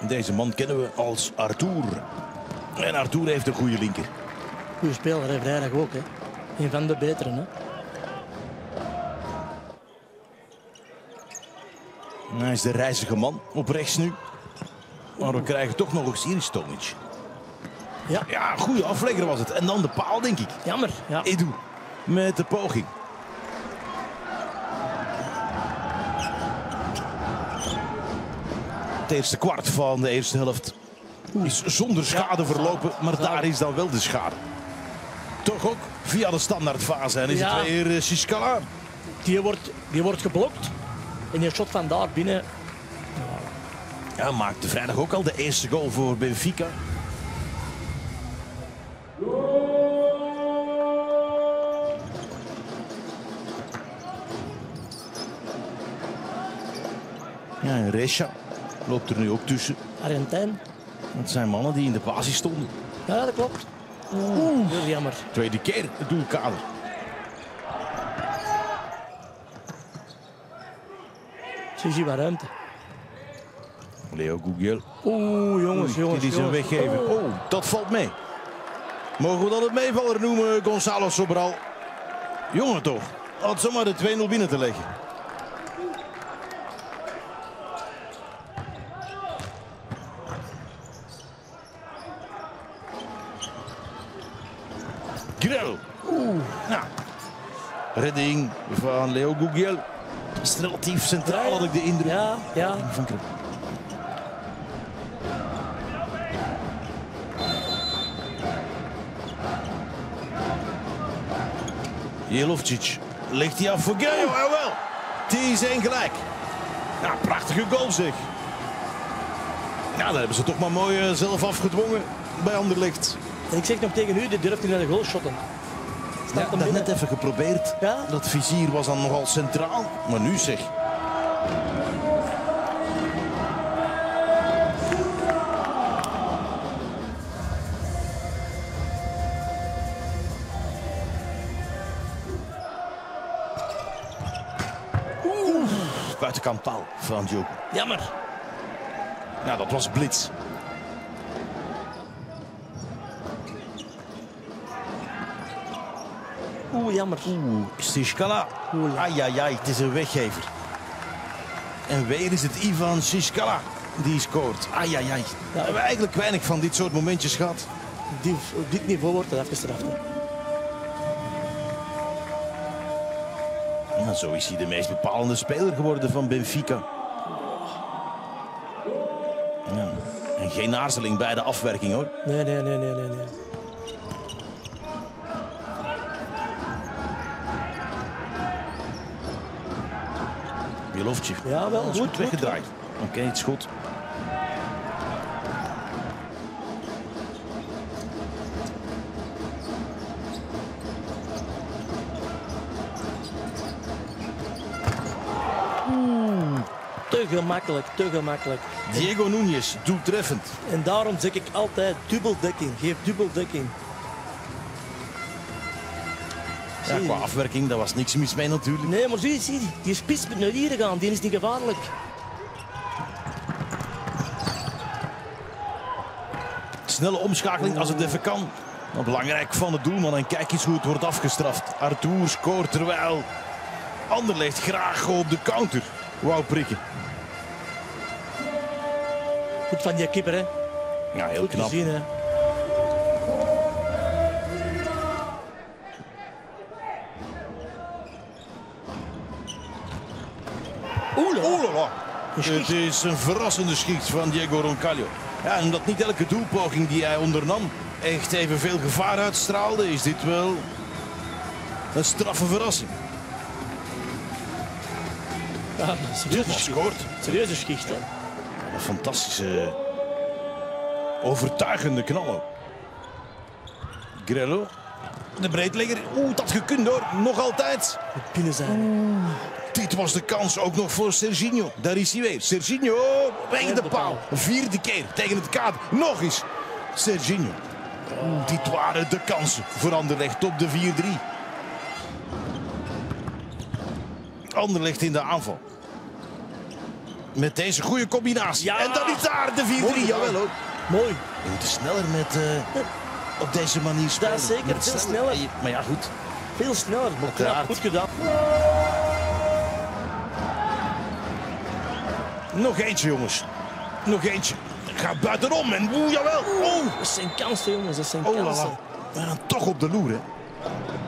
Deze man kennen we als Arthur. En Arthur heeft een goede linker. Goeie speler, hè, vrijdag ook. Hè. Een van de betere. Hè. Hij is de reizige man op rechts nu. Maar we krijgen toch nog eens hier Tomic. Ja. Ja, goede aflegger was het. En dan de paal, denk ik. Jammer. Ja. Edu met de poging. Het eerste kwart van de eerste helft is zonder schade verlopen. Maar daar is dan wel de schade. Toch ook via de standaardfase. En is het weer Siskala. Die wordt geblokt. En die shot van daar binnen. Ja, maakte vrijdag ook al de eerste goal voor Benfica. Ja, en Resha loopt er nu ook tussen. Argentijn. Dat zijn mannen die in de basis stonden. Ja, dat klopt. Heel jammer. Tweede keer het doelkader. Zie wat ruimte. Leo Gugiel. Oeh, jongens. Dit is een weggever. Oh, dat valt mee. Mogen we dan het meevaller noemen, Gonzalo Sobral? Jongen toch. Had zomaar de 2-0 binnen te leggen. Grel. Nou. Redding van Leo Gugiel. Is relatief centraal, had ik de indruk. Ja. Van Krul. Jelovcic legt hij af voor Gaio. Jawel. Het is 1 gelijk. Nou, prachtige goal zeg. Nou, dat hebben ze toch maar mooi zelf afgedwongen bij Anderlecht. En ik zeg nog tegen u, die durft niet naar de goal shotten. Ja, dat net even geprobeerd. Ja? Dat vizier was dan nogal centraal. Maar nu zeg. Buitenkant paal van Diogo. Jammer. Nou, dat was blitz. Jammer. Siskala. Ai, het is een weggever. En weer is het Ivan Siskala die scoort. Ai. Ja. We hebben eigenlijk weinig van dit soort momentjes gehad. Op dit niveau wordt het afgestraft. Hè. Ja, zo is hij de meest bepalende speler geworden van Benfica. Ja. En geen aarzeling bij de afwerking hoor. Nee. Jelovcic. Ja, wel goed weggedraaid. Oké, het is goed. Te gemakkelijk. Diego Núñez, doeltreffend. En daarom zeg ik altijd dubbeldekking. Geef dubbeldekking. Ja, qua afwerking, daar was niks mis mee natuurlijk. Nee, maar zie, die spits moet naar hier gaan. Die is niet gevaarlijk. Snelle omschakeling als het even kan. Maar belangrijk van de doelman. En kijk eens hoe het wordt afgestraft. Arthur scoort terwijl Anderlecht graag op de counter wou prikken. Goed van die kipper, hè. Ja, heel goed knap. Gezien, hè. Oelala. Het is een verrassende schiet van Diego Roncalio. Ja, en omdat niet elke doelpoging die hij ondernam echt evenveel gevaar uitstraalde, is dit wel een straffe verrassing. Ja, serieuze schicht, hè. Een fantastische, overtuigende knallen. Grello, de breedlegger. Dat gekund hoor, nog altijd. Het binnen zijn. Dit was de kans ook nog voor Serginho. Daar is hij weer. Serginho, tegen de paal. 4e keer tegen het kader. Nog eens. Serginho. Dit waren de kansen voor Anderlecht op de 4-3. Anderlecht in de aanval. Met deze goede combinatie. Ja. En dan is daar de 4-3. Jawel hoor. Mooi. Je moet sneller met op deze manier spelen. Dat is zeker, Met veel sneller. Maar ja, goed. Veel sneller. Maar knap, Uiteraard. goed gedaan. Nog eentje, jongens. Nog eentje. Gaat buitenom en jawel. Oh, Dat zijn kansen, jongens. Dat zijn oh la kansen. la. We gaan toch op de loer, hè.